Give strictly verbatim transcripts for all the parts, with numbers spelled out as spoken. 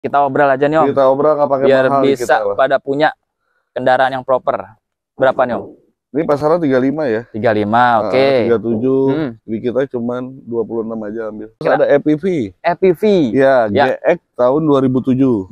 Kita obrol aja nih Om. Kita obrol nggak pakai biar mahal bisa kita, pada punya kendaraan yang proper. Berapa nih Om? Ini pasaran tiga puluh lima ya. tiga puluh lima, oke. Okay. tiga puluh tujuh, hmm. di kita cuman dua puluh enam aja ambil. Terus ada E P V. E P V. Ya, ya. G X tahun dua ribu tujuh.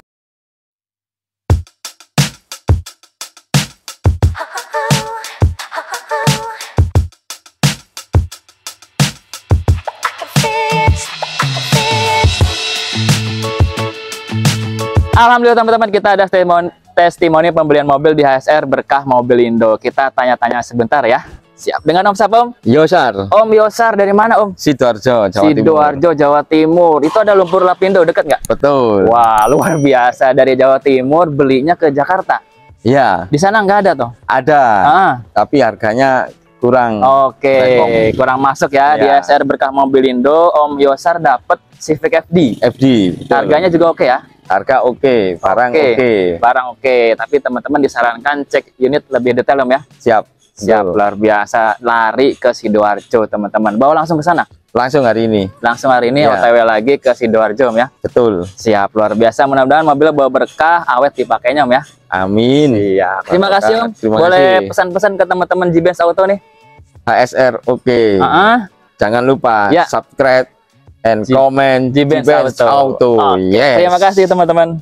Alhamdulillah teman-teman, kita ada testimoni, testimoni pembelian mobil di H S R Berkah Mobilindo. Kita tanya-tanya sebentar ya. Siap. Dengan Om siapa Om? Yosar. Om Yosar dari mana Om? Sidoarjo, Jawa Timur. Sidoarjo, Jawa Timur. Itu ada lumpur lapindo dekat nggak? Betul. Wah, luar biasa, dari Jawa Timur belinya ke Jakarta. Iya. Di sana nggak ada toh? Ada. Ah. Tapi harganya kurang. Oke, okay. kurang masuk ya, ya di H S R Berkah Mobilindo. Om Yosar dapat Civic F D. F D. Betul. Harganya juga oke okay ya? Harga oke, okay. barang oke. Okay. Okay. Barang oke, okay. Tapi teman-teman disarankan cek unit lebih detail Om ya. Siap. Siap, betul. Luar biasa. Lari ke Sidoarjo teman-teman. Bawa langsung ke sana? Langsung hari ini. Langsung hari ini ya. O T W lagi ke Sidoarjo Om ya. Betul. Siap, luar biasa. Mudah-mudahan mobil bawa berkah, awet dipakainya Om ya. Amin. Iya. Terima kasih Om. Terima Boleh pesan-pesan ke teman-teman J-Benz Auto nih. H S R oke. Okay. Uh -uh. Jangan lupa ya. Subscribe and G comment J-Benz Auto. Auto. Okay. Yes. Terima kasih teman-teman.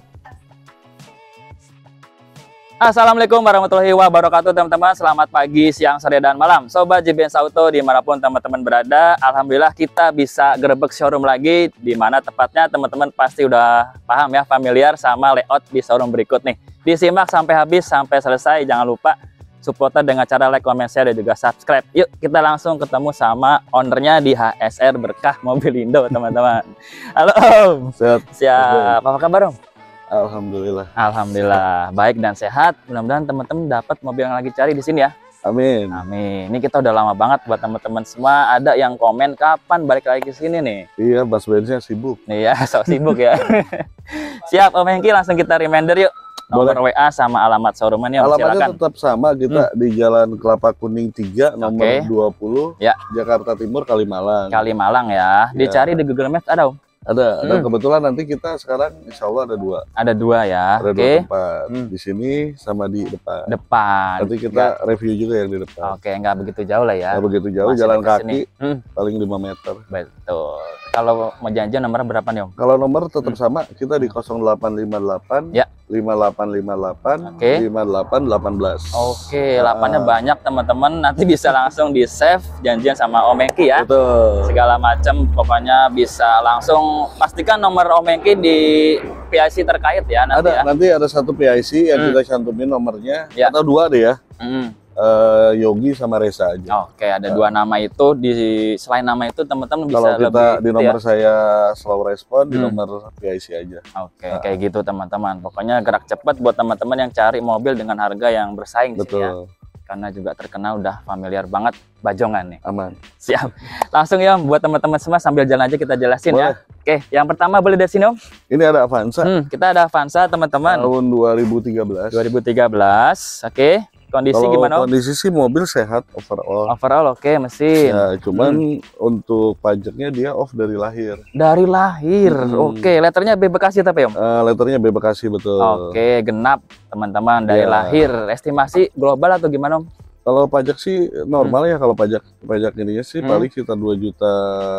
Assalamualaikum warahmatullahi wabarakatuh teman-teman. Selamat pagi, siang, sore, dan malam Sobat J-Benz Auto dimanapun teman-teman berada. Alhamdulillah kita bisa gerebek showroom lagi, dimana tepatnya teman-teman pasti udah paham ya, familiar sama layout di showroom berikut nih. Disimak sampai habis, sampai selesai. Jangan lupa supporter dengan cara like, comment, share, dan juga subscribe. Yuk kita langsung ketemu sama ownernya di H S R Berkah Mobilindo teman-teman. Halo Om. Siap. Siap. Apa kabar Om? Alhamdulillah. Alhamdulillah baik dan sehat. Mudah-mudahan teman-teman dapat mobil yang lagi cari di sini ya. Amin. Amin. Ini kita udah lama banget buat teman-teman semua. Ada yang komen kapan balik lagi ke sini nih. Iya, Bas Benznya sibuk. Iya, so sibuk ya. Siap Om Hengki, langsung kita reminder yuk. Nomor Boleh. W A sama alamat showroomnya. Alamatnya silakan. Tetap sama, kita hmm. di Jalan Kelapa Kuning tiga nomor okay. dua puluh ya. Jakarta Timur, Kalimalang. Kalimalang ya. Dicari ya. Di Google Maps ada Om? Ada, ada hmm. kebetulan nanti kita sekarang insya Allah ada dua. Ada dua ya. Ada okay. dua tempat hmm. di sini sama di depan. Depan. Nanti kita Nggak. review juga yang di depan. Oke, nggak begitu jauh lah ya. Nggak begitu jauh, Masih jalan kaki hmm. paling lima meter. Betul. Kalau mau janjian nomornya berapa nih Om? Kalau nomor tetap hmm. sama, kita di nol delapan lima delapan ya. lima delapan lima delapan okay. lima delapan satu delapan. Oke, delapannya nah. banyak teman-teman. Nanti bisa langsung di save janjian sama Om Hengki ya. Betul. Segala macam pokoknya bisa langsung pastikan nomor Om Hengki di P I C terkait ya nanti. Ada, ya. nanti ada satu P I C yang hmm. kita cantumin nomornya ya. Atau dua deh ya. Hmm. Uh, Yogi sama Reza aja. Oke, ada uh. dua nama itu. Di selain nama itu teman-teman bisa kalau kita lebih di nomor ya? saya slow respon, hmm. di nomor P I C aja. Oke, uh. kayak gitu teman-teman. Pokoknya gerak cepat buat teman-teman yang cari mobil dengan harga yang bersaing. Betul. Sih ya. Karena juga terkenal udah familiar banget Bajongan nih. Aman. Siap. Langsung ya buat teman-teman semua sambil jalan aja kita jelasin boleh. Ya. Oke, yang pertama boleh dari sini Om. Ini ada Avanza. Hmm, kita ada Avanza teman-teman. Tahun dua ribu tiga belas. dua ribu tiga belas. Oke. Kondisi Kalau gimana Om? Kondisi sih mobil sehat overall. Overall oke, okay, mesin. Ya, cuman hmm. untuk pajaknya dia off dari lahir. Dari lahir. Hmm. Oke, okay. Letternya B Bekasi tapi Om? Uh, letternya B Bekasi betul. Oke, okay. Genap teman-teman dari ya. Lahir. Estimasi global atau gimana Om? Kalau pajak sih normal hmm. ya, kalau pajak pajak ininya sih hmm. paling sekitar dua juta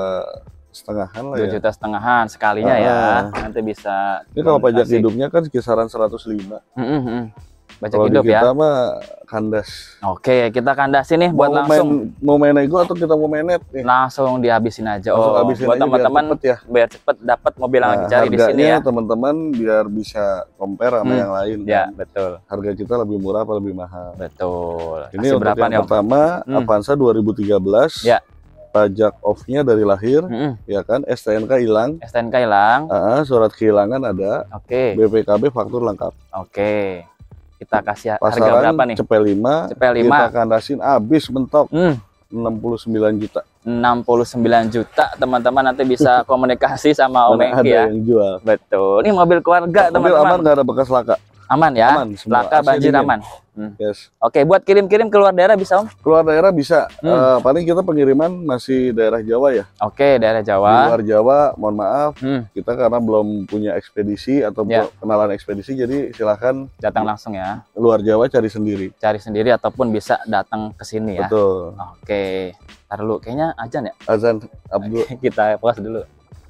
setengahan lah ya. dua juta setengahan sekalinya uh, ya. Nanti bisa. Ini kalau pajak hidupnya kan kisaran seratus lima. Hmm, hmm. Pajak kalau hidup kita ya. mah kandas. Oke, kita kandasin nih buat mau langsung. Main, mau main ego atau kita mau mainet nih? Langsung dihabisin aja. Langsung oh, habisin buat teman-teman ya. Biar cepet dapat mobil yang nah, lagi cari di sini ya. Teman-teman biar bisa compare sama hmm. yang lain. Ya, kan? Betul. Harga kita lebih murah apa lebih mahal? Betul. Ini untuk berapa yang nih, pertama hmm. Avanza dua ribu tiga belas. Ya. Pajak off-nya dari lahir, hmm. ya kan? S T N K hilang. S T N K hilang. Uh, surat kehilangan ada. Oke. B P K B faktur lengkap. Oke. Kita kasih Pasaran harga berapa nih? C P lima. C P lima. Kita kandasin habis mentok. Hmm. enam puluh sembilan juta. enam puluh sembilan juta teman-teman, nanti bisa komunikasi sama Om Hengki ya. Ada yang jual. Betul. Ini mobil keluarga teman-teman. Mobil aman, nggak ada bekas laka. Aman ya? Aman semua. Laka, banjir dingin. aman. Hmm. Yes. Oke, buat kirim-kirim keluar daerah bisa Om? Keluar daerah bisa. Hmm. Uh, paling kita pengiriman masih daerah Jawa ya. Oke, daerah Jawa. Di luar Jawa, mohon maaf, hmm. kita karena belum punya ekspedisi atau ya. kenalan ekspedisi, jadi silahkan datang langsung ya. Luar Jawa cari sendiri. Cari sendiri ataupun bisa datang ke sini ya. Betul. Oke, ntar dulu. Kayaknya azan ya. Azan Abdul. Kita pause dulu.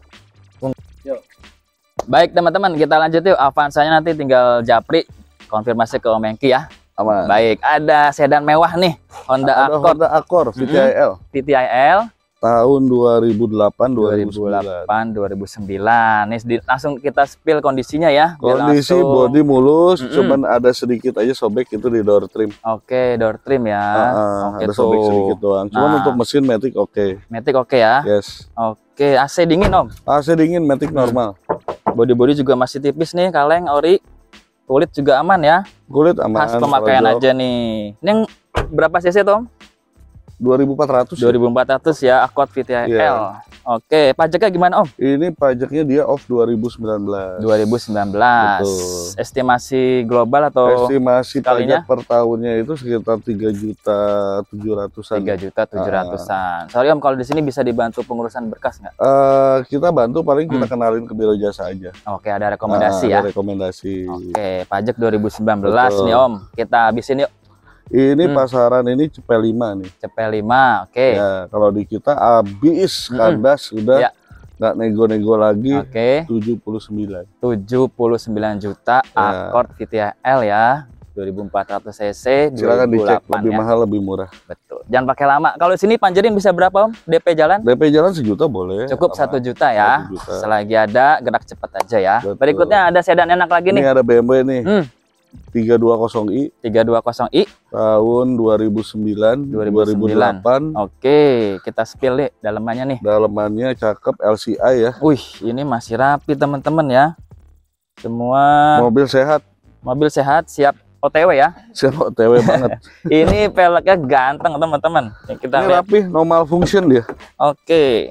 Yuk. Baik teman-teman, kita lanjut yuk. Avanzanya nanti tinggal japri, konfirmasi ke Om Hengki ya. Aman. Baik, ada sedan mewah nih, Honda ada Accord. Honda Accord V T I L. V T I L tahun dua ribu delapan dua ribu delapan dua ribu sembilan. Nih di, langsung kita spill kondisinya ya. Kondisi langsung... bodi mulus, mm -mm. cuman ada sedikit aja sobek itu di door trim. Oke, door trim ya. Uh, uh, oke, ada tuh. sobek sedikit doang. Cuman nah. untuk mesin Matic oke. Okay. Matic oke okay ya. Yes. Oke, A C dingin Om. A C dingin, Matic normal. Bodi-bodi juga masih tipis nih, kaleng, ori. Kulit juga aman ya. Kulit aman. Khas pemakaian aja nih. Ini yang berapa cc Tom? dua ribu empat ratus. dua ribu empat ratus ya, Accord V T I L. Yeah. Oke, pajaknya gimana Om? Ini pajaknya dia off dua ribu sembilan belas. dua ribu sembilan belas. Betul. Estimasi global atau estimasi sekalinya? Pajak per tahunnya itu sekitar tiga juta tujuh ratusan. tiga juta tujuh ratusan. Ah. Sorry Om, kalau di sini bisa dibantu pengurusan berkas nggak? Uh, kita bantu, paling kita hmm. kenalin ke Biro Jasa aja. Oke, ada rekomendasi nah, ya. Ada rekomendasi. Oke, pajak dua ribu sembilan belas. Betul. Nih Om, kita habisin yuk. Ini hmm. pasaran ini C P lima nih. C P lima, oke. Okay. Ya, kalau di kita habis kandas hmm. udah ya. nggak nego-nego lagi. Oke. Okay. tujuh puluh sembilan. tujuh puluh sembilan juta ya. Accord V T I L ya. dua ribu empat ratus cc. Silakan dicek, lebih ya. mahal lebih murah. Betul. Jangan pakai lama. Kalau sini Panjerin bisa berapa Om? D P jalan? D P jalan sejuta boleh. Cukup satu juta ya. satu juta. Selagi ada gerak cepat aja ya. Betul. Berikutnya ada sedan enak lagi nih. Ini ada B M W nih. Hmm. tiga dua nol i tiga dua nol i tahun dua ribu sembilan dua ribu delapan. Oke, kita spill nih dalemannya nih. Dalemannya cakep, L C I ya. Wih, ini masih rapi teman-teman ya. Semua mobil sehat. Mobil sehat, siap O T W ya. Siap O T W banget. Ini peleknya ganteng teman-teman. Kita ini rapi, normal function dia. Oke.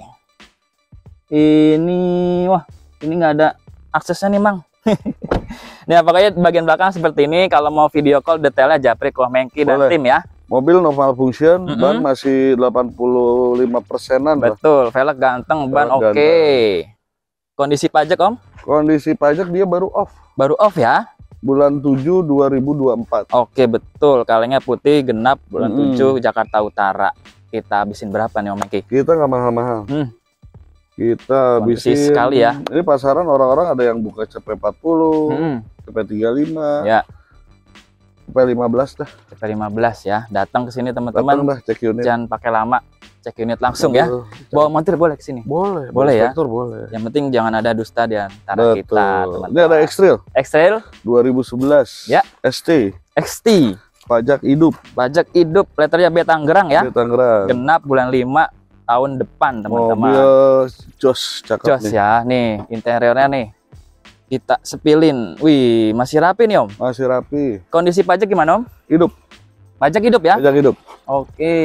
Ini wah, ini nggak ada aksesnya nih Mang. Nah, pokoknya bagian belakang seperti ini. Kalau mau video call detailnya japri ke Om Hengki dan tim ya. Mobil normal function, mm -hmm. ban masih delapan puluh lima persenan. Betul, velg ganteng, ban oke. Okay. Kondisi pajak Om? Kondisi pajak dia baru off. Baru off ya? Bulan tujuh dua ribu dua puluh empat. Oke, betul. Kalengnya putih, genap, bulan mm -hmm. tujuh, Jakarta Utara. Kita habisin berapa nih Om Hengki? Kita nggak mahal-mahal. Hmm. Kita habisin sekali ya. Ini pasaran orang-orang ada yang buka C P empat puluh, hmm. C P tiga puluh lima, ya. C P lima belas dah. C P lima belas ya. Datang ke sini teman-teman. Cek unit. Jangan pakai lama. Cek unit langsung ya. Bawa montir boleh ke sini? Boleh. Boleh ya. Boleh. Yang penting jangan ada dusta di antara Betul. kita, teman-teman. Ini ada X-Trail. X-Trail dua ribu sebelas. Ya. S T. X T. Pajak hidup. Pajak hidup. Letternya B Tangerang ya. B Tangerang. Genap bulan lima tahun depan teman-teman. Mobil jos cakep jos nih. Ya nih interiornya nih kita sepilin. Wih masih rapi nih Om. Masih rapi. Kondisi pajak gimana Om? Hidup. Pajak hidup ya? Pajak hidup. Oke.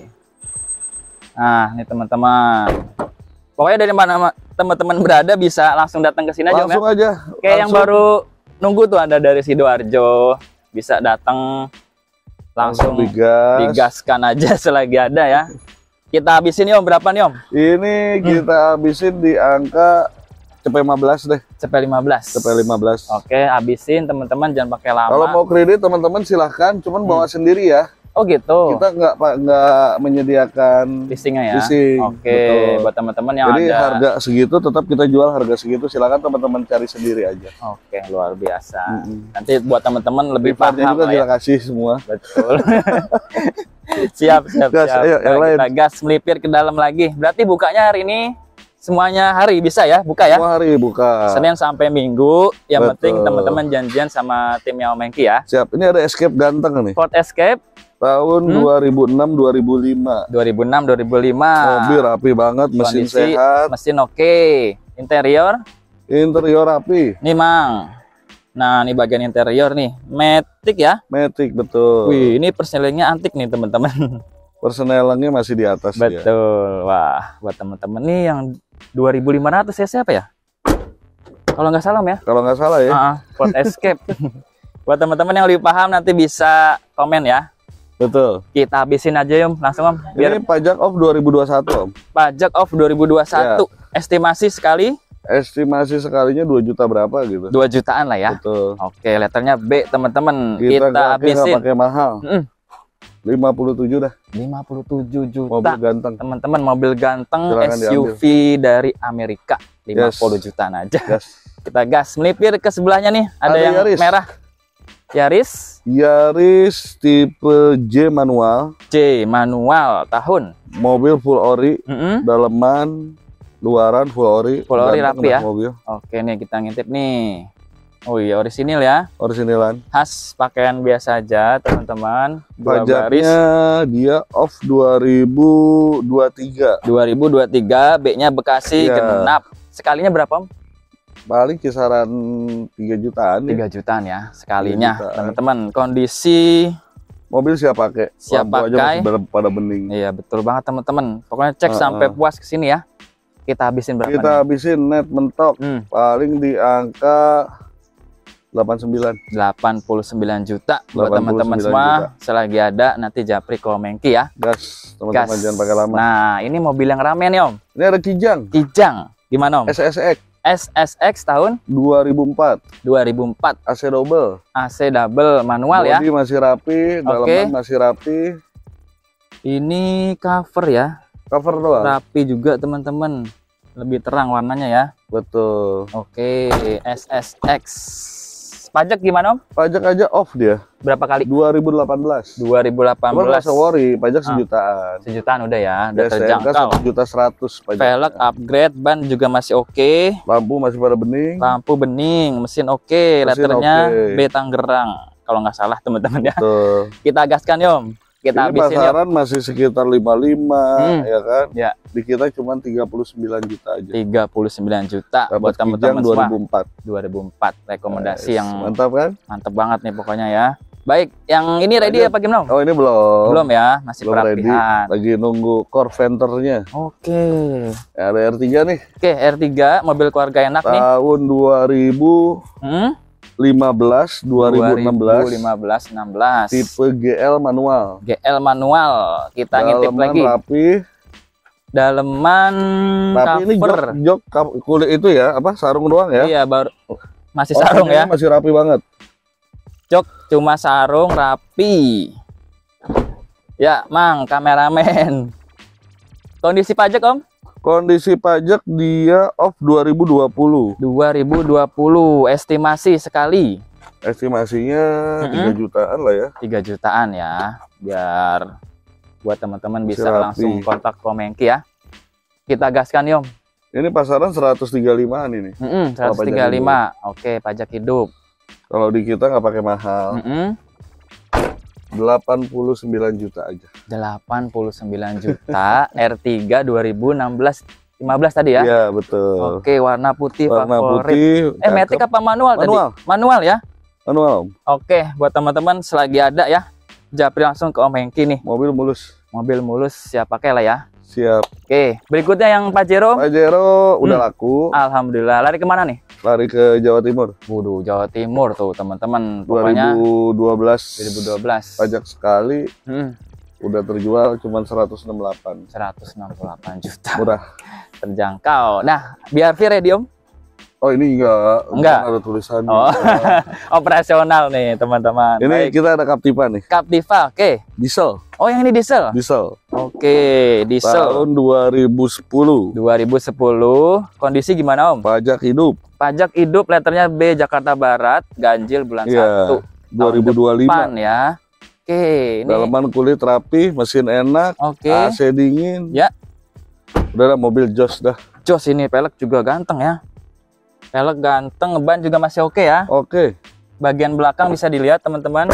Nah nih teman-teman. Pokoknya dari mana teman-teman berada bisa langsung datang ke sini aja Om ya. Langsung aja. Kayak langsung. Yang baru nunggu tuh ada dari Sidoarjo bisa datang langsung, langsung digas. digaskan aja selagi ada ya. Kita habisin nih Om, berapa nih Om? Ini kita hmm. habisin di angka C P lima belas deh. C P lima belas. C P lima belas. Oke, habisin teman-teman, jangan pakai lama. Kalau mau kredit teman-teman silahkan, cuman hmm. bawa sendiri ya. Oh gitu. Kita nggak nggak menyediakan leasingnya ya. Leasing. Oke, buat teman-teman yang Jadi ada. harga segitu tetap kita jual harga segitu. Silakan teman-teman cari sendiri aja. Oke, luar biasa. Mm-hmm. Nanti buat teman-teman lebih Rifatnya paham juga ya. kita kasih semua. Betul. siap, siap, gas, siap. Ayo, yang nah, lain. Kita gas melipir ke dalam lagi. Berarti bukanya hari ini semuanya hari bisa ya, buka ya? Semua hari buka. Senin sampai Minggu. Yang Betul. penting teman-teman janjian sama timnya Om Hengki ya. Siap. Ini ada Escape ganteng nih. Ford Escape. Tahun hmm? dua ribu enam dua ribu lima. dua ribu enam dua ribu lima. Mobil rapi banget, mesin Kondisi, sehat. Mesin oke. Okay. Interior? Interior rapi. Nih Mang. Nah, ini bagian interior nih. Matic ya? Matic, betul. Wih, ini persnelingnya antik nih teman-teman. Persnelingnya masih di atas. Betul. Dia. Wah, buat teman-teman nih yang dua ribu lima ratus cc apa ya? Kalau nggak salah ya? Kalau nggak salah ya. Uh, Ford Escape. Buat teman-teman yang lebih paham nanti bisa komen ya. Betul. Kita habisin aja Om, langsung Om. Biar... Ini pajak off dua ribu dua puluh satu Om. Pajak off dua ribu dua puluh satu. Ya. Estimasi sekali? Estimasi sekalinya dua juta berapa gitu. dua jutaan lah ya. Betul. Oke, letternya B teman-teman. Kita, Kita habisin. Pakai mahal. Mm. lima puluh tujuh dah. lima puluh tujuh juta. Mobil ganteng. Teman-teman, mobil ganteng. Silakan S U V diambil. Dari Amerika. lima puluh yes. Jutaan aja. Yes. Kita gas. Melipir ke sebelahnya nih. Ada, Ada yang Yaris. Merah. Yaris. Yaris tipe J manual. J manual. Tahun. Mobil full ori. Mm -hmm. Daleman, luaran full ori. Full ori rapi ya. Mobil. Oke nih kita ngintip nih. Oh iya, orisinil ya. Orisinilan. Khas pakaian biasa aja, teman-teman. Pajaknya dia off dua ribu dua puluh tiga. dua ribu dua puluh tiga, B-nya Bekasi ya. Genap. Sekalinya berapa, Om? Paling kisaran tiga jutaan. tiga jutaan ya sekalinya, teman-teman. Kondisi mobil siap pakai. Siap pakai. Aja pada bening. Iya, betul banget, teman-teman. Pokoknya cek uh, sampai uh. puas ke sini ya. Kita habisin berapa? Kita nih? habisin net mentok. Hmm. Paling di angka delapan puluh sembilan. delapan puluh sembilan juta buat teman-teman semua. Juta. Selagi ada nanti japri Komengki ya. Gas, teman-teman jangan pakai lama. Nah, ini mobil yang rame nih Om. Ini ada Kijang. Kijang. Gimana Om? S S X. S S X tahun dua ribu empat. dua ribu empat. A C double. A C double manual. Body ya. Bodi masih rapi, dalaman okay. masih rapi. Ini cover ya. Cover doang. Rapi juga teman-teman. Lebih terang warnanya ya. Betul. Oke, S S X. Pajak gimana Om? Pajak aja off dia. Berapa kali? dua ribu delapan belas. dua ribu delapan belas. Cuma worry, pajak sejutaan. Ah, sejutaan udah ya, udah terjangkau. satu juta seratus pajak. Velg upgrade, ban juga masih oke. Okay. Lampu masih pada bening. Lampu bening, mesin oke, okay. letternya okay. B Tangerang. Kalau nggak salah teman-teman ya. Betul. Kita gaskan Om. Kita ini pasaran yuk. Masih sekitar lima puluh lima hmm. ya kan? Ya. Di kita cuma tiga puluh sembilan juta aja. tiga puluh sembilan juta. Dapat buat teman-teman semua. dua ribu empat rekomendasi nice. Yang mantap kan? Mantap banget nih pokoknya ya. Baik, yang ini ready apa gimana? Oh, ini belum. Belum ya, masih belum perapihan. Ready. Lagi nunggu core venternya. Oke. Okay. Ya, ada R tiga nih. Oke, okay, R tiga mobil keluarga enak tahun nih. Tahun dua ribu lima belas, dua ribu enam belas. dua ribu lima belas enam belas. Tipe G L manual. G L manual. Kita daleman ngintip lagi. Rapi. Daleman rapi ini jok, jok kulit itu ya, apa sarung doang ya? Iya, baru masih oh, sarung ya. Masih rapi banget. Jok cuma sarung rapi. Ya, Mang, kameramen. Kondisi pajak, Om? Kondisi pajak dia off dua ribu dua puluh. dua ribu dua puluh, estimasi sekali. Estimasinya mm-hmm. tiga jutaan lah ya. tiga jutaan ya, biar buat teman-teman bisa rapi. Langsung kontak Komengki ya. Kita gaskan Om. Ini pasaran seratus tiga puluh limaan ini. Mm-hmm, seratus tiga puluh lima. Oke, pajak hidup. Kalau di kita nggak pakai mahal. Mm-hmm. delapan puluh sembilan juta aja. delapan puluh sembilan juta R tiga dua ribu enam belas lima belas tadi ya? Iya, betul. Oke, warna putih warna favorit. Putih. Eh, matic apa manual, manual tadi? Manual ya? Manual. Oke, buat teman-teman selagi ada ya, japri langsung ke Om Hengki nih. Mobil mulus. Mobil mulus, siap pakai lah ya. Siap. Oke, berikutnya yang Pajero. Pajero udah hmm. laku. Alhamdulillah. Lari kemana nih? Lari ke Jawa Timur. Waduh, Jawa Timur tuh teman-teman. dua ribu dua belas. dua ribu dua belas. Pajak sekali. Hmm. Udah terjual cuma seratus enam puluh delapan. seratus enam puluh delapan juta. Murah. Terjangkau. Nah, biar V ready Om? Oh, ini enggak. Enggak. Ada tulisan. Oh. Operasional nih teman-teman. Ini baik. Kita ada Captiva nih. Captiva, oke. Okay. Diesel. Oh, yang ini diesel? Diesel. Oke, okay. Diesel. Tahun dua ribu sepuluh. dua ribu sepuluh. Kondisi gimana Om? Pajak hidup. Pajak hidup, letternya B Jakarta Barat, ganjil bulan yeah. satu. dua ribu dua puluh lima. Depan, ya. Oke, okay, ini. Dalaman kulit rapi, mesin enak, okay. A C dingin. Ya. Udah lah, mobil jos dah. Jos ini, pelek juga ganteng ya. Pelek ganteng, ban juga masih oke okay ya. Oke. Okay. Bagian belakang bisa dilihat teman-teman.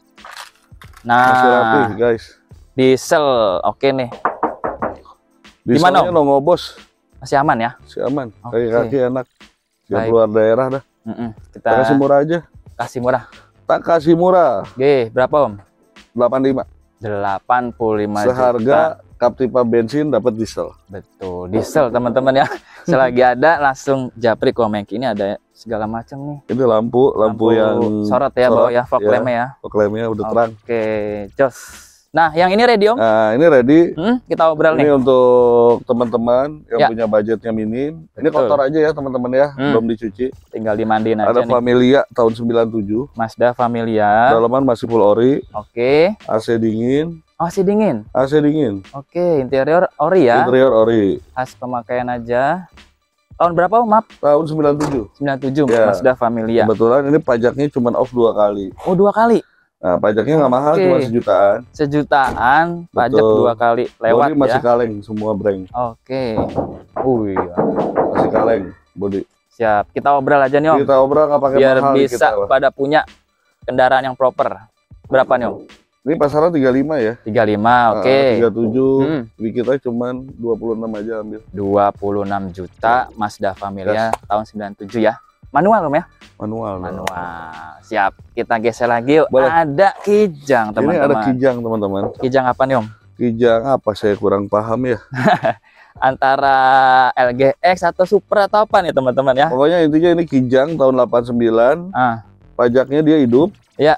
Nah, masih rapi guys. Diesel, oke okay nih. Dieselnya no ngobos. Masih aman ya? Masih aman. Okay. Kaki-kaki enak. Jangan keluar daerah dah. Mm -mm. Kita tak kasih murah aja. Kasih murah. Tak kasih murah. Oke, berapa Om? delapan puluh lima. delapan puluh lima Seharga juta. kap tipa bensin dapat diesel. Betul, diesel teman-teman ya. Selagi ada langsung japri Komengki. Ini ada segala macam nih. Ini lampu, lampu, lampu yang sorot ya, bawah ya, fog lamp ya. Fog lampnya udah terang. Oke, jos. Nah, yang ini ready Om? Nah, ini ready. Hmm, kita obrol ini nih. Ini untuk teman-teman yang ya. punya budgetnya minim. Ini Betul. kotor aja ya teman-teman ya, hmm. belum dicuci. Tinggal dimandiin aja ada nih. Ada Familia tahun sembilan puluh tujuh. Mazda Familia. Dalaman masih full ori. Oke. A C dingin. A C dingin? A C dingin. Oke, interior ori ya? Interior ori. Khas pemakaian aja. Tahun berapa Om? Maaf? Tahun sembilan puluh tujuh. sembilan puluh tujuh, ya. Mazda Familia. Kebetulan ini pajaknya cuma off dua kali. Oh, dua kali? Nah, pajaknya nggak mahal, Oke. cuma sejutaan. Sejutaan, pajak Betul. dua kali lewat body masih ya? kaleng, semua breng. Oke. Wih. Masih kaleng, body. Siap, kita obrol aja nih Om. Kita obrol nggak pakai biar mahal. Biar bisa kita, pada punya kendaraan yang proper. Berapa nih Om? Ini pasaran tiga puluh lima ya? tiga puluh lima, oke. Okay. tiga puluh tujuh, hmm. di kita cuma dua puluh enam aja ambil. dua puluh enam juta, Mazda Familia yes. tahun sembilan puluh tujuh ya. Manual Om ya? Manual. Manual. No. Siap. Kita geser lagi yuk. Boleh. Ada Kijang teman-teman. Ini ada Kijang teman-teman. Kijang apa nih Om? Kijang apa? Saya kurang paham ya. Antara L G X atau Supra atau apa nih teman-teman ya? Pokoknya intinya ini Kijang tahun delapan puluh sembilan. Ah. Pajaknya dia hidup. Ya.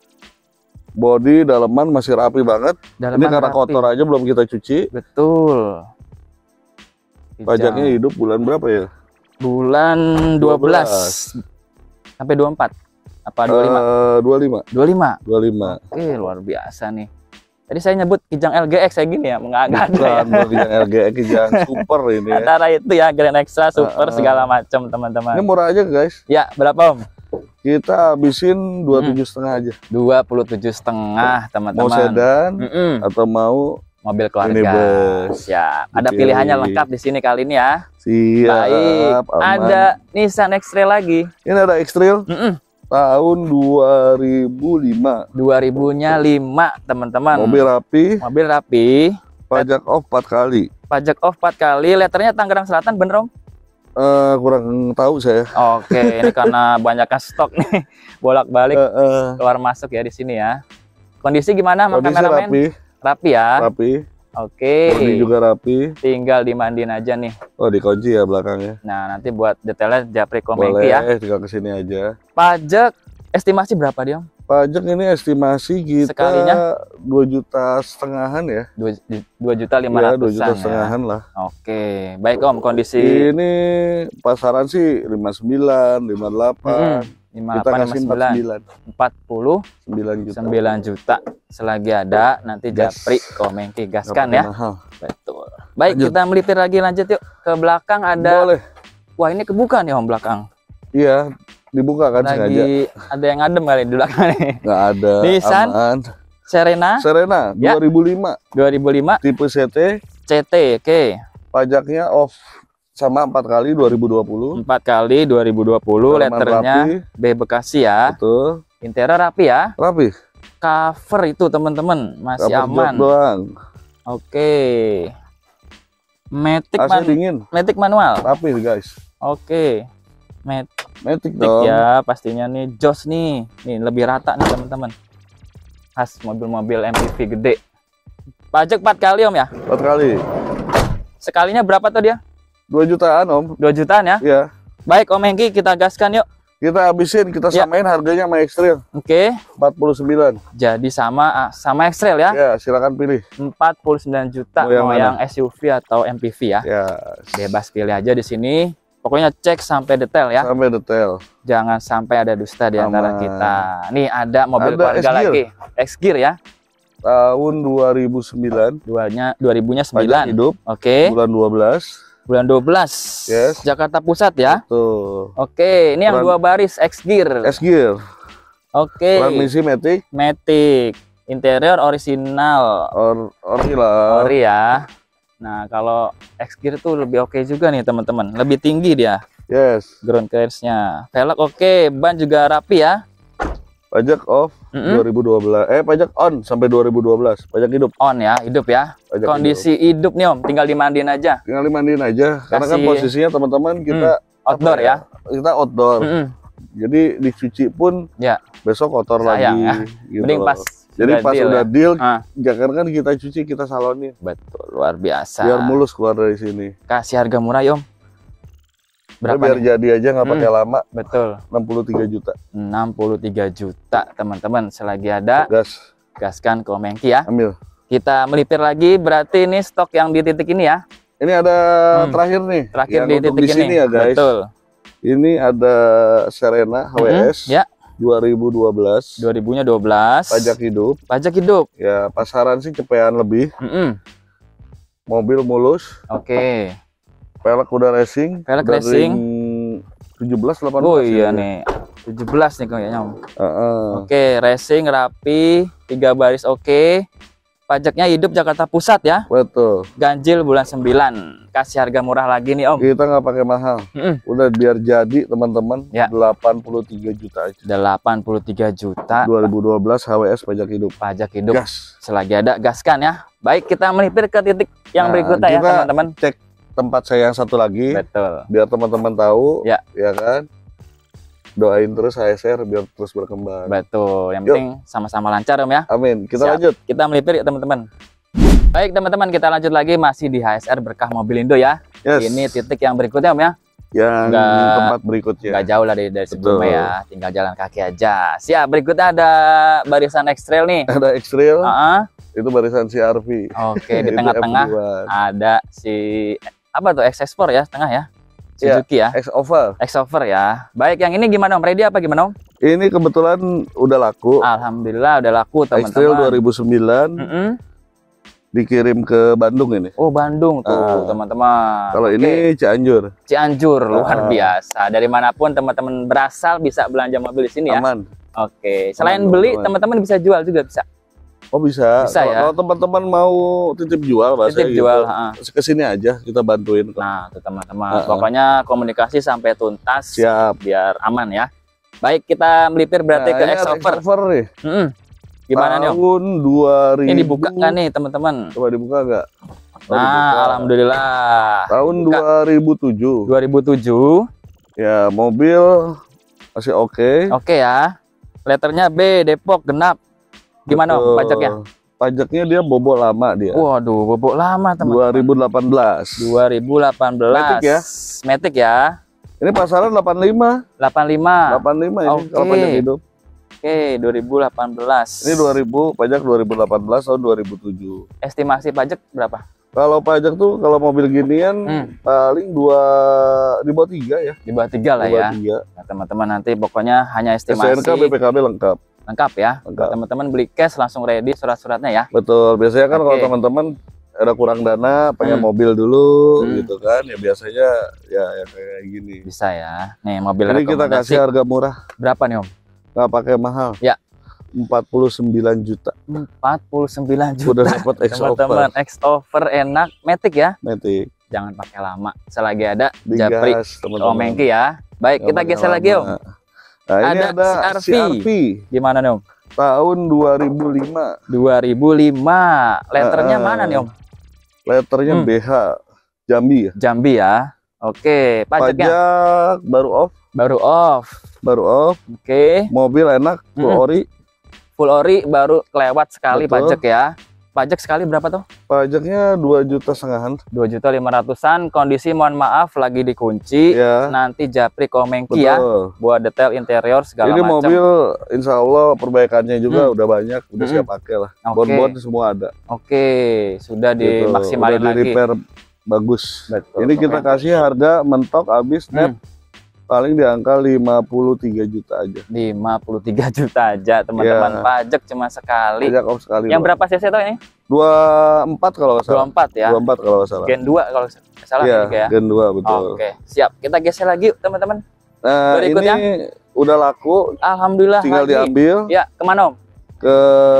Body dalaman masih rapi banget. Dalaman ini karena rapi. Kotor aja belum kita cuci. Betul. Kijang. Pajaknya hidup bulan berapa ya? Bulan dua belas sampai dua puluh empat apa dua puluh lima? Uh, dua puluh lima. dua puluh lima. dua puluh lima. Oke, luar biasa nih. Tadi saya nyebut Kijang L G X kayak gini ya, enggak ada ya. Kijang L G X, Kijang Super ini ya. Antara itu ya, Grand Extra, Super uh, uh. segala macam teman-teman. Ini murah aja guys. Ya, berapa Om? Kita habisin dua puluh tujuh setengah aja. dua puluh tujuh setengah teman-teman. Mau sedan mm -mm. atau mau mobil keluarga. Ya, ada Oke. Pilihannya lengkap di sini kali ini ya. Siap. Baik. Aman. Ada Nissan X-Trail lagi. Ini ada X-Trail. Mm -mm. Tahun dua ribu lima. dua ribunya lima, teman-teman. Mobil rapi. Mobil rapi. Pajak off empat kali. Pajak off empat kali. Letternya Tangerang Selatan, bener Om? Uh, kurang tahu saya. Oke, ini karena banyaknya stok nih. Bolak-balik uh, uh. keluar masuk ya di sini ya. Kondisi gimana Mas Kondisi kameramen? rapi. Rapi ya? Rapi. Oke. Bodi juga rapi. Tinggal dimandiin aja nih. Oh, dikunci ya belakangnya. Nah, nanti buat detailnya japri Komengki ya. Boleh, tinggal kesini aja. Pajak estimasi berapa dia Om? Pajak ini estimasi kita sekalinya dua juta setengahan ya. dua juta lima ratusan. dua juta setengahan lah. Oke, baik Om, kondisi ini pasaran sih lima puluh sembilan, lima puluh delapan. Hmm. lima puluh delapan, lima puluh sembilan, empat puluh sembilan juta selagi ada nanti japri yes. Komengki gaskan ya. Mahal. Betul. Baik, lanjut. Kita melipir lagi lanjut yuk ke belakang ada. Boleh. Wah, ini kebuka nih Om belakang. Iya, dibuka kan lagi sengaja. Ada yang adem kali di belakang nih. Nggak ada. Nissan aman. Serena. Serena ya. dua ribu lima. dua ribu lima. Tipe C T. C T, oke. Okay. Pajaknya off. Sama empat kali dua ribu dua puluh. empat kali dua ribu dua puluh. Letternya B Bekasi ya. Betul. Interior rapi ya. Rapi. Cover itu teman-teman masih cover aman. Doang. Oke. Matic man dingin. Matic manual. Rapi guys. Oke. Mat Matic dong. Ya pastinya nih jos nih. Nih lebih rata nih teman-teman. Khas mobil-mobil M P V gede. Pajak empat kali Om ya? empat kali. Sekalinya berapa tuh dia? dua jutaan Om. dua jutaan ya? Iya. Baik Om Hengki, kita gaskan yuk. Kita habisin, kita ya. Samain harganya sama X-Trail. Oke. empat puluh sembilan. Jadi sama sama X-Trail ya? Ya, silakan pilih. empat puluh sembilan juta mau yang, mau yang S U V atau M P V ya? Ya. Bebas pilih aja di sini. Pokoknya cek sampai detail ya. Sampai detail. Jangan sampai ada dusta di antara kita. Nih ada mobil ada keluarga lagi. X-Gear ya. Tahun dua ribu sembilan. Duanya dua ribunya sembilan. Hidup. Oke. Bulan dua belas. Bulan dua belas. Yes. Jakarta Pusat ya. Betul. Oke, ini yang dua baris X-Gear. X-Gear. Oke. Transmisi Matic. Matic. Interior original. Or ori lah. Ori ya. Nah, kalau X-Gear tuh lebih oke juga nih teman-teman. Lebih tinggi dia. Yes. Ground clearance-nya. Velg oke, ban juga rapi ya. Pajak off mm -hmm. dua ribu dua belas. Eh, pajak on sampai dua ribu dua belas. Pajak hidup. On ya, hidup ya. Pajak Kondisi hidup. hidup nih Om, tinggal dimandiin aja. Tinggal dimandiin aja. Kasih... Karena kan posisinya teman-teman kita hmm, outdoor ya. Kita outdoor. Mm -hmm. Jadi dicuci pun ya. Besok kotor sayang, lagi. Ya. Gitu Mending loh. pas Jadi udah pas deal, udah ya? deal, ah. jangan kan kita cuci, kita salonin. Betul, luar biasa. Biar mulus keluar dari sini. Kasih harga murah, Om. Berapa biar nih? jadi aja nggak pakai hmm. lama. Betul. enam puluh tiga juta. enam puluh tiga juta, teman-teman. Selagi ada, gas. Gaskan ke Om Hengki ya. Ambil. Kita melipir lagi, berarti ini stok yang di titik ini ya. Ini ada hmm. terakhir nih. Terakhir yang di titik di sini ini ya, guys. Betul. Ini ada Serena H W S. Hmm, ya. dua ribu dua belas. dua ribunya dua belas. Pajak hidup. Pajak hidup. Ya, pasaran sih cepean lebih. Mm -mm. Mobil mulus. Oke. Okay. Pelek udah racing. Pelek racing. tujuh belas delapan belas. Oh iya ya. Nih. tujuh belas nih kayaknya. Uh -uh. Oke, okay, racing rapi, tiga baris oke. Okay. Pajaknya hidup Jakarta Pusat ya. Betul. Ganjil bulan sembilan. Kasih harga murah lagi nih, Om. Kita nggak pakai mahal. Mm-mm. Udah biar jadi teman-teman. Ya. delapan puluh tiga juta aja. delapan puluh tiga juta. dua ribu dua belas H W S pajak hidup. Pajak hidup. Gas. Selagi ada, gaskan ya. Baik, kita melipir ke titik yang nah, berikutnya ya, teman-teman. Cek tempat saya yang satu lagi. Betul. Biar teman-teman tahu. Ya. Ya kan. Doain terus H S R biar terus berkembang. Betul. Yang Yuk. penting sama-sama lancar, Om ya. Amin. Kita Siap. lanjut. Kita melipir ya, teman-teman. Baik, teman-teman, kita lanjut lagi masih di H S R Berkah Mobil Indo ya. Yes. Ini titik yang berikutnya, Om ya. Yang Nggak, tempat berikutnya. Nggak jauh lah dari, dari sebelumnya ya. Tinggal jalan kaki aja. Siap. Berikutnya ada barisan X-Trail nih. Ada X-Trail. Uh -huh. Itu barisan C R V. Oke, di tengah-tengah ada si apa tuh X S empat ya, tengah ya. Suzuki ya, ya. X-Over. X-Over ya. Baik, yang ini gimana, Om? Ready apa gimana, Om? Ini kebetulan udah laku. Alhamdulillah udah laku, teman-teman. X-Trail dua ribu sembilan. Mm -hmm. Dikirim ke Bandung ini. Oh, Bandung tuh, teman-teman. Uh, kalau okay. ini Cianjur. Cianjur, luar uh, biasa. Dari manapun teman-teman berasal bisa belanja mobil di sini ya. Aman. Oke. Okay. Selain aman, beli, teman-teman bisa jual juga bisa. Oh bisa. Bisa ya. Kalau teman-teman mau titip jual, titip gitu, jual, kesini aja kita bantuin. Nah, tuh teman-teman. Uh, Pokoknya komunikasi sampai tuntas. Siap. Biar aman ya. Baik, kita melipir berarti nah, ke X-Over nih. Mm -hmm. Gimana nih, Om? Tahun dua ribu. Ini dibuka nggak nih, teman-teman? Coba dibuka nggak? Nah, dibuka. Alhamdulillah. Tahun dibuka. dua ribu tujuh. dua ribu tujuh. Ya, mobil masih oke. Okay. Oke okay ya. Letternya B, Depok, genap. Gimana, Om, pajaknya? Pajaknya dia bobok lama dia. Waduh, bobok lama, teman-teman. dua ribu delapan belas. dua ribu delapan belas. Matic ya? Matic ya. Ini pasaran delapan puluh lima. delapan puluh lima. delapan puluh lima ini okay. Kalau pajak hidup. Oke, okay, dua ribu delapan belas. Ini dua ribu, pajak dua ribu delapan belas tahun dua ribu tujuh. Estimasi pajak berapa? Kalau pajak tuh kalau mobil ginian hmm. paling dua di bawah tiga ya. Di bawah tiga lah ya. Nah, teman-teman nanti pokoknya hanya estimasi. S T N K B P K B lengkap. Lengkap ya. Teman-teman beli cash langsung ready surat-suratnya ya. Betul. Biasanya kan okay. Kalau teman-teman ada kurang dana, pengen hmm. mobil dulu hmm. gitu kan. Ya biasanya ya, ya kayak gini. Bisa ya. Nih mobil ini kita kasih harga murah. Berapa nih, Om? Nggak pakai mahal. Ya. empat puluh sembilan juta. empat puluh sembilan juta. Udah dapat X-Over. Teman-teman, X-Over enak, Matic ya. Matic. Jangan pakai lama. Selagi ada Digas, Japri, Om Hengki ya. Baik, kita geser lagi, Om. Nah, ini ada, ada C R V. C R V. Gimana nih, Om? Tahun dua ribu lima. dua ribu lima. Letternya uh, mana nih, Om? Letternya hmm. B H. Jambi ya. Jambi ya. Oke, pajaknya. Pajak baru off. Baru off. Baru off. Oke. Mobil enak, full hmm. ori. Full ori baru kelewat sekali. Betul. Pajak ya. Pajak sekali berapa tuh? Pajaknya dua juta setengahan. dua juta lima ratusan. Kondisi mohon maaf lagi dikunci. Ya. Nanti Japri Om Hengki ya. Buat detail interior segala macam. Ini macem. Mobil insya Allah perbaikannya juga hmm. udah banyak. Udah hmm. siap pakai lah. Okay. Bon-bon semua ada. Oke. Sudah dimaksimalin gitu. Udah di repair bagus. Betul. Ini kita kasih harga mentok habis net. Hmm. Paling di angka lima puluh tiga juta aja. lima puluh tiga juta aja, teman-teman. Ya. Pajak cuma sekali. Pajak off sekali. Yang berapa cc tuh ini? dua puluh empat kalau nggak salah. dua puluh empat ya. dua puluh empat kalau nggak salah. Gen dua kalau nggak salah ya, ya. Gen dua betul. Oke, siap. Kita geser lagi, teman-teman. Nah, berikutnya ini udah laku. Alhamdulillah. Tinggal lagi. diambil. Ya, kemana, Om? Ke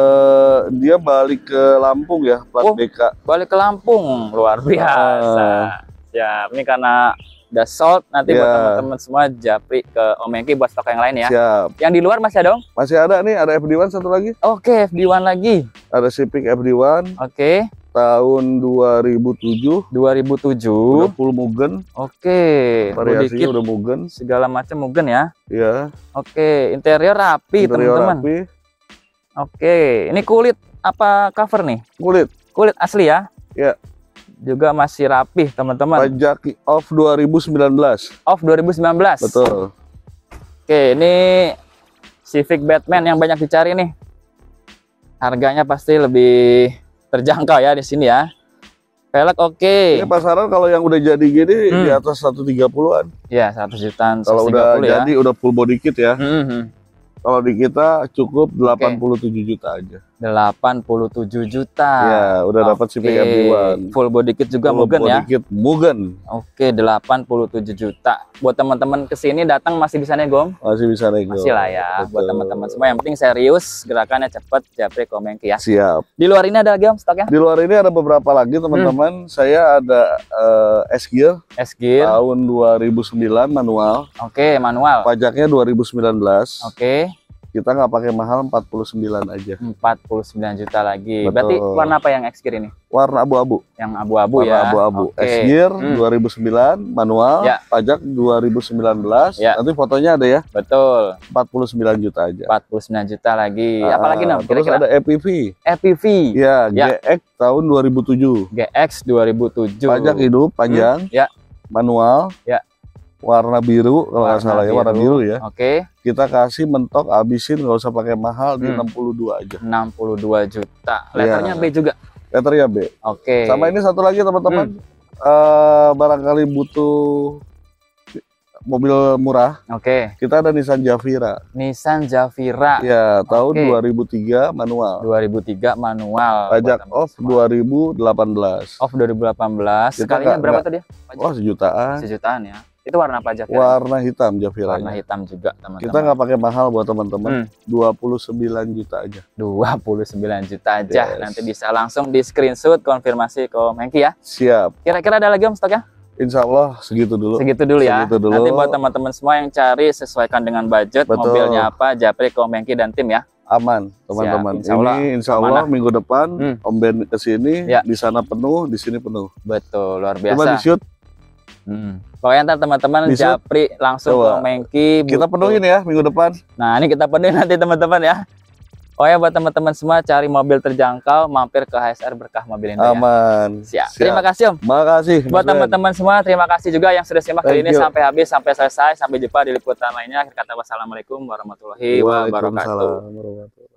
dia balik ke Lampung ya, plat oh, B K. Balik ke Lampung, luar biasa. Uh. Ya, ini karena udah sold, nanti yeah. Buat teman-teman semua Japri ke Om Hengki buat stok yang lain ya. Siap. Yang di luar masih ada, Om? Masih ada nih, ada F D satu satu lagi. Oke, okay, F D satu lagi. Ada Civic F D satu. Oke. Okay. Tahun dua ribu tujuh. dua ribu tujuh. Udah full Mugen. Oke. Okay. Variasinya udah Mugen. Segala macam Mugen ya. Iya. Oke, okay. Interior rapi, teman-teman. Rapi. Oke, ini kulit apa cover nih? Kulit. Kulit asli ya? Ya. Juga masih rapih teman-teman. Pajak off dua ribu sembilan belas. Off dua ribu sembilan belas. Betul. Oke, ini Civic Batman yang banyak dicari nih. Harganya pasti lebih terjangkau ya di sini ya. Velg oke. Ini pasaran kalau yang udah jadi gini hmm. di atas seratus tiga puluhan. Ya, seratus jutaan. Kalau udah ya. jadi udah full body kit ya. Hmm, hmm. Kalau di kita cukup delapan puluh tujuh juta aja. delapan puluh tujuh juta. Ya, udah dapat Civic M D satu. Full body kit juga full Mugen body ya. Kit Mugen. Oke, delapan puluh tujuh juta. Buat teman-teman kesini datang masih bisa nego? Masih bisa nego. Masih lah ya. Betul. Buat teman-teman semua yang penting serius, gerakannya cepet, Japri Komengki ya. Siap. Di luar ini ada lagi Om stoknya? Di luar ini ada beberapa lagi teman-teman. Hmm. Saya ada uh, S-Gear. S-Gear. Tahun dua ribu sembilan manual. Oke, manual. Pajaknya dua ribu sembilan belas. Oke. Kita nggak pakai mahal, empat puluh sembilan aja. empat puluh sembilan juta lagi. Betul. Berarti warna apa yang X-Gear ini? Warna abu-abu. Yang abu-abu ya. Abu-abu. Okay. X-Gear hmm. dua ribu sembilan manual, ya. Pajak dua ribu sembilan belas. Ya. Nanti fotonya ada ya. Betul. empat puluh sembilan juta aja. empat puluh sembilan juta lagi. Ah, Apalagi Nam? Terus Kira-kira ada E P V. E P V. Ya, ya. G X tahun dua ribu tujuh. G X dua ribu tujuh. Pajak hidup panjang. Hmm. Ya. Manual. Ya. Warna biru kalau nggak salah ya, warna biru ya. Oke. Okay. Kita kasih mentok, abisin, nggak usah pakai mahal, hmm. di enam puluh dua aja. enam puluh dua juta. Letternya ya. B juga. Letternya B. Oke. Okay. Sama ini satu lagi teman-teman, hmm. uh, barangkali butuh mobil murah. Oke. Okay. Kita ada Nissan Zafira. Nissan Zafira. Ya, tahun okay. dua ribu tiga manual. dua ribu tiga manual. Pajak off dua ribu delapan belas. Off dua ribu delapan belas. Sekalinya berapa tadi? Wah, oh, sejutaan. Sejutaan ya. Itu warna pajak ya? Warna hitam Zafiranya. Warna hitam juga teman-teman. Kita nggak pakai mahal buat teman-teman. Hmm. dua puluh sembilan juta aja. dua puluh sembilan juta aja. Yes. Nanti bisa langsung di screenshot konfirmasi ke Mengki ya. Siap. Kira-kira ada lagi Om stoknya? Insya Allah segitu dulu. Segitu dulu ya. Segitu dulu. Nanti buat teman-teman semua yang cari sesuaikan dengan budget. Betul. Mobilnya apa, Japri, Komengki dan tim ya. Aman teman-teman. Insya Allah, ini Insya Allah amanah. Minggu depan hmm. Om Ben kesini, ya. Di sana penuh, di sini penuh. Betul, luar biasa. Coba di shoot. Hmm. Pokoknya ntar teman-teman Japri langsung ke Mengki. Kita penuhin ya minggu depan. Nah ini kita penuhin nanti teman-teman ya. Oh ya, buat teman-teman semua cari mobil terjangkau, mampir ke H S R Berkah Mobil Indo. Aman. Ya. Siap. Siap. Terima kasih Om. Makasih. Buat teman-teman semua, terima kasih juga yang sudah simak kali ini sampai habis, sampai selesai. Sampai jumpa di liputan lainnya. Akhir kata wassalamualaikum warahmatullahi wabarakatuh.